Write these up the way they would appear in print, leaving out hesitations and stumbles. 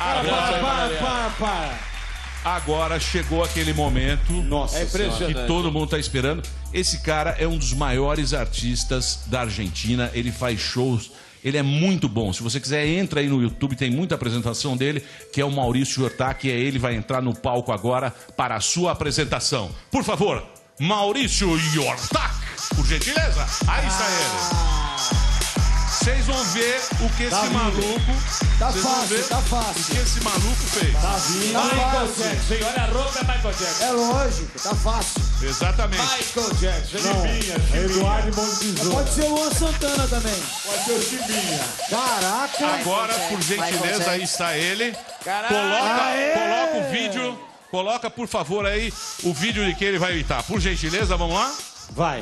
Para. Agora chegou aquele momento. Nossa, é impressionante. Que todo mundo tá esperando. Esse cara é um dos maiores artistas da Argentina. Ele faz shows. Ele é muito bom. Se você quiser, entra aí no YouTube. Tem muita apresentação dele, que é o Maurício Yortak. Ele vai entrar no palco agora para a sua apresentação. Por favor, Maurício Yortak. Por gentileza. Aí está ele. Vocês vão ver o que esse maluco... Tá fácil. O que esse maluco fez. Tá vindo. Michael Jackson, olha a roupa é Michael Jackson. É lógico, tá fácil. Exatamente. Michael Jackson, Eduardo Mão de Tesoura. Pode ser o Luan Santana também. Pode ser o Chimbinha. Caraca. Agora, por gentileza, aí está ele. Caraca. Coloca o vídeo. Coloca, por favor, aí o vídeo de que ele vai imitar. Por gentileza, vamos lá? Vai.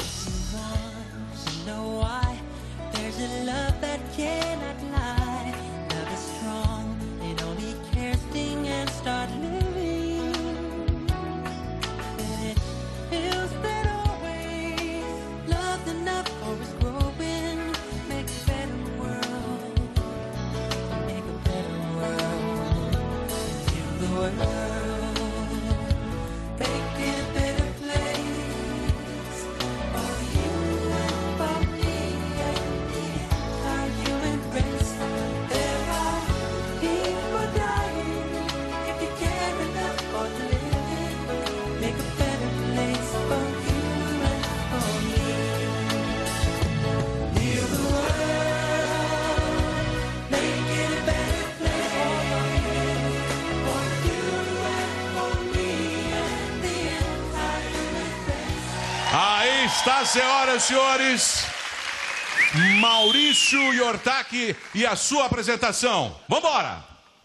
Aí está, senhoras e senhores, Maurício Yortak e a sua apresentação. Vambora!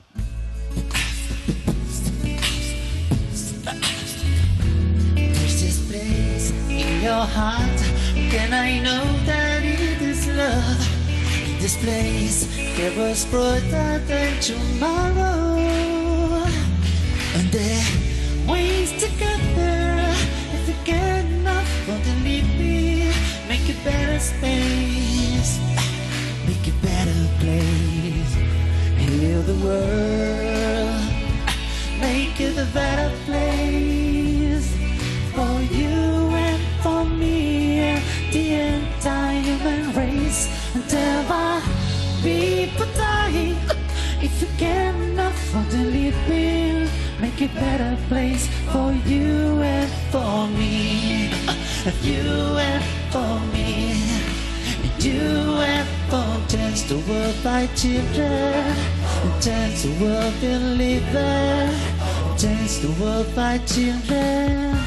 There's this place in your heart, can I know that it is love? In this place, there was brighter than tomorrow, and there ways together. If you get enough, want to leave me, make a better space, make a better place, heal the world, make it a better place for you and for me and the entire human race. Until my people die, if you get enough, want to leave me, make a better place for you and for me, you and for me, you and for just the world by children, just the world believer, just the world by children.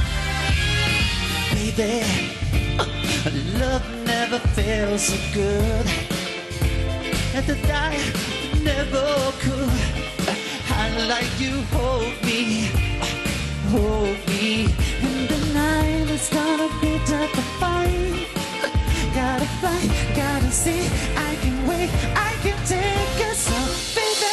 Baby, love never feels so good, and to die never could. I like you, hold me, in the night it's gonna be tough to fight. Gotta fight, gotta see, I can wait, I can take it, so baby.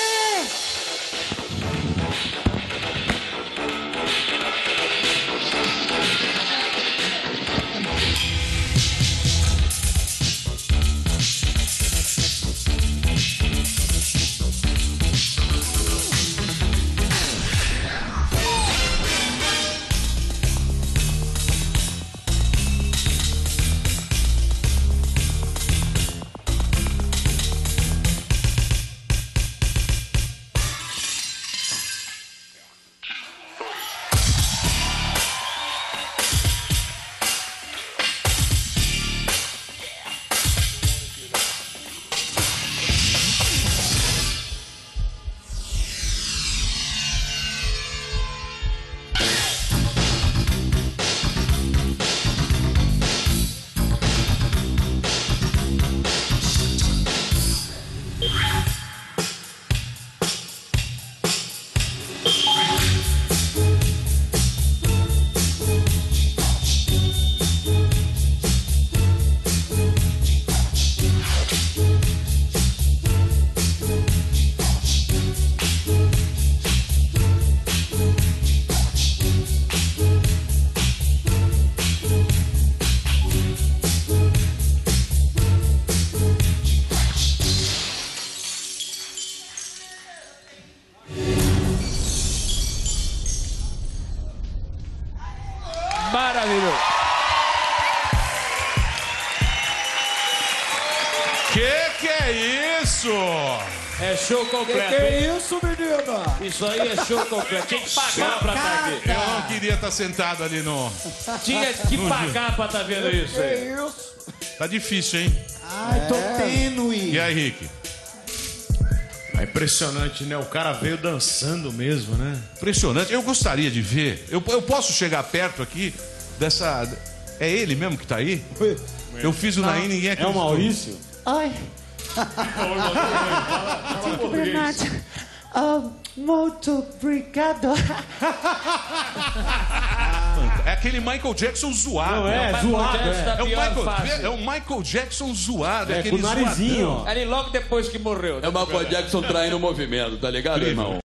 É show completo. Que é isso, menina? Isso aí é show completo. Tinha que pagar pra estar aqui. Eu não queria estar sentado ali no... Tinha que pagar pra estar vendo isso Que aí. é isso? Tá difícil, hein? Ai, tô tênue. E aí, Rick? É impressionante, né? O cara veio dançando mesmo, né? Impressionante. Eu gostaria de ver. Eu posso chegar perto aqui dessa... É ele mesmo que tá aí? Eu fiz o Naim e ninguém É acreditou. o Maurício? Oi. Thank you very much. Muito obrigado. É aquele Michael Jackson zoado. Não é, Michael zoado. Jackson da É o pior Michael, fase. é o Michael Jackson zoado. É, aquele com o narizinho, zoadão. ó. Ali logo depois que morreu. É o Michael Jackson traindo o movimento, tá ligado, irmão?